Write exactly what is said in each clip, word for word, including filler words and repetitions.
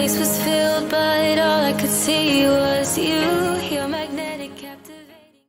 place was filled, but all I could see was you. Your magnetic captivating.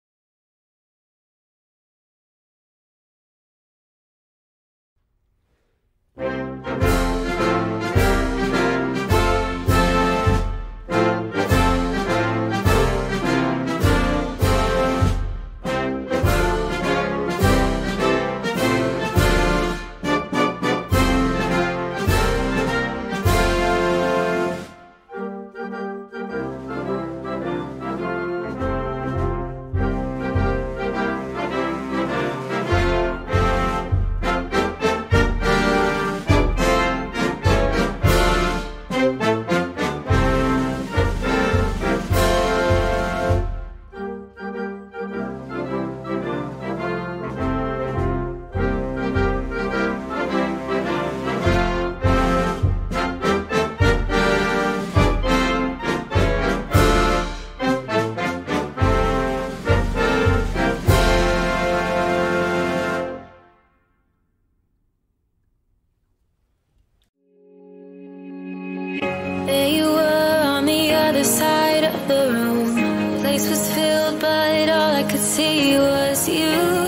There you were on the other side of the room. The place was filled, but all I could see was you.